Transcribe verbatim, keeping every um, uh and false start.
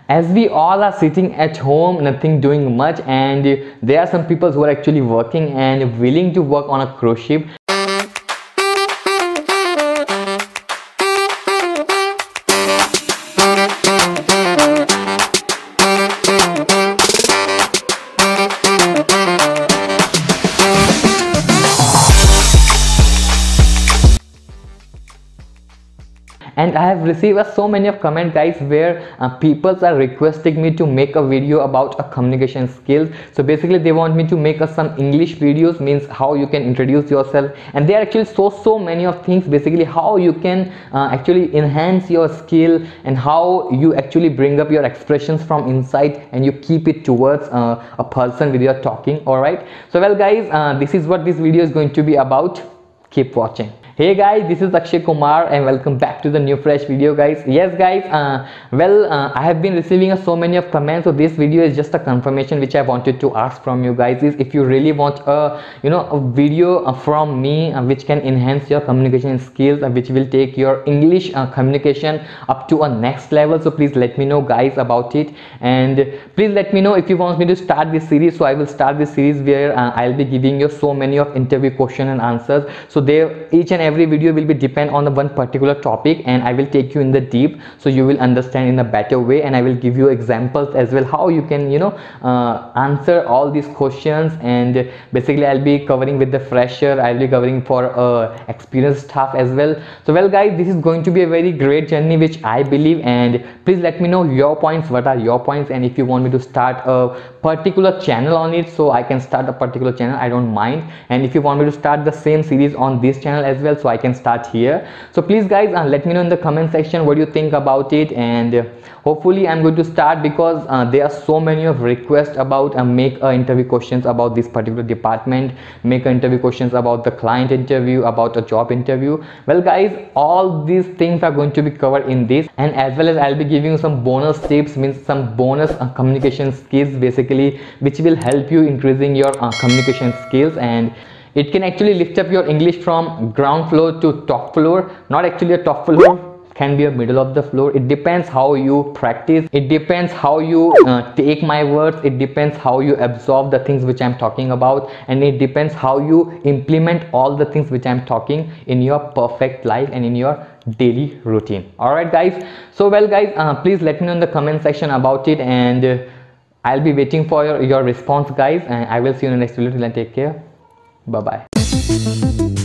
As we all are sitting at home, nothing doing much, and there are some people who are actually working and willing to work on a cruise ship. And I have received uh, so many of comment guys where uh, people are requesting me to make a video about a communication skills. So basically they want me to make uh, some English videos, means how you can introduce yourself, and there are actually so so many of things, basically how you can uh, actually enhance your skill and how you actually bring up your expressions from inside and you keep it towards uh, a person with your talking. All right, so well guys, uh, this is what this video is going to be about. Keep watching. Hey guys, this is Akshay Kumar and welcome back to the new fresh video guys. Yes guys, uh, well uh, I have been receiving uh, so many of comments, so this video is just a confirmation which I wanted to ask from you guys is if you really want a you know a video uh, from me uh, which can enhance your communication skills, uh, which will take your English uh, communication up to a next level, so please let me know guys about it, and please let me know if you want me to start this series. So I will start this series where uh, I'll be giving you so many of interview question and answers, so there each and every video will be depend on the one particular topic, and I will take you in the deep so you will understand in a better way, and I will give you examples as well how you can you know uh, answer all these questions. And basically I'll be covering with the fresher, I'll be covering for uh, experienced staff as well. So well guys, this is going to be a very great journey which I believe, and please let me know your points, what are your points, and if you want me to start a particular channel on it, so I can start a particular channel, I don't mind. And if you want me to start the same series on this channel as well, so I can start here. So please guys, uh, let me know in the comment section what you think about it, and uh, hopefully I'm going to start because uh, there are so many of requests about uh, make uh, interview questions about this particular department, make uh, interview questions about the client interview, about a job interview. Well guys, all these things are going to be covered in this, and as well as I'll be giving you some bonus tips, means some bonus uh, communication skills basically which will help you increasing your uh, communication skills, and it can actually lift up your English from ground floor to top floor. Not actually a top floor, can be a middle of the floor. It depends how you practice, it depends how you uh, take my words, it depends how you absorb the things which I'm talking about, and it depends how you implement all the things which I'm talking in your perfect life and in your daily routine. All right guys, so well guys, uh, please let me know in the comment section about it, and uh, I'll be waiting for your, your response guys, and I will see you in the next video. Till then, take care. Bye bye.